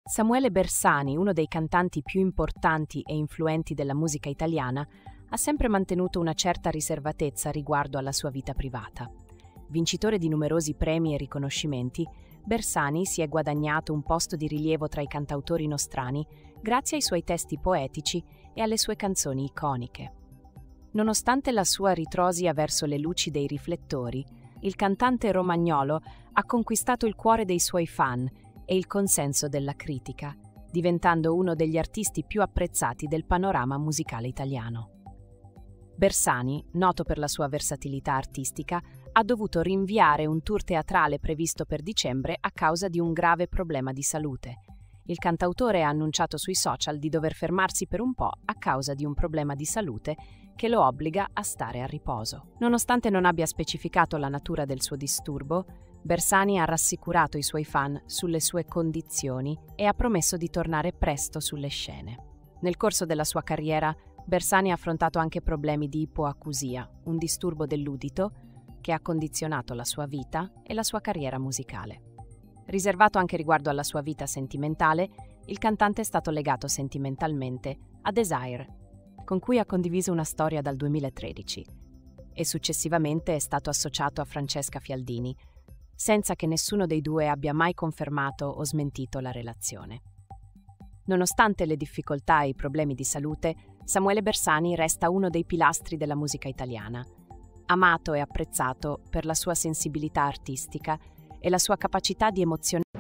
Samuele Bersani, uno dei cantanti più importanti e influenti della musica italiana, ha sempre mantenuto una certa riservatezza riguardo alla sua vita privata. Vincitore di numerosi premi e riconoscimenti, Bersani si è guadagnato un posto di rilievo tra i cantautori nostrani grazie ai suoi testi poetici e alle sue canzoni iconiche. Nonostante la sua ritrosia verso le luci dei riflettori, il cantante romagnolo ha conquistato il cuore dei suoi fan e il consenso della critica, diventando uno degli artisti più apprezzati del panorama musicale italiano. Bersani, noto per la sua versatilità artistica, ha dovuto rinviare un tour teatrale previsto per dicembre a causa di un grave problema di salute. Il cantautore ha annunciato sui social di dover fermarsi per un po' a causa di un problema di salute che lo obbliga a stare a riposo. Nonostante non abbia specificato la natura del suo disturbo, Bersani ha rassicurato i suoi fan sulle sue condizioni e ha promesso di tornare presto sulle scene. Nel corso della sua carriera, Bersani ha affrontato anche problemi di ipoacusia, un disturbo dell'udito che ha condizionato la sua vita e la sua carriera musicale. Riservato anche riguardo alla sua vita sentimentale, il cantante è stato legato sentimentalmente a Desire, con cui ha condiviso una storia dal 2013, e successivamente è stato associato a Francesca Fialdini, senza che nessuno dei due abbia mai confermato o smentito la relazione. Nonostante le difficoltà e i problemi di salute, Samuele Bersani resta uno dei pilastri della musica italiana, amato e apprezzato per la sua sensibilità artistica e la sua capacità di emozionare.